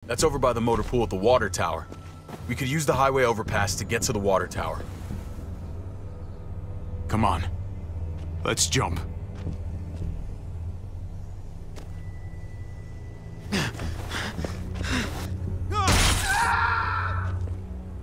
That's over by the motor pool at the water tower. We could use the highway overpass to get to the water tower. Come on. Let's jump.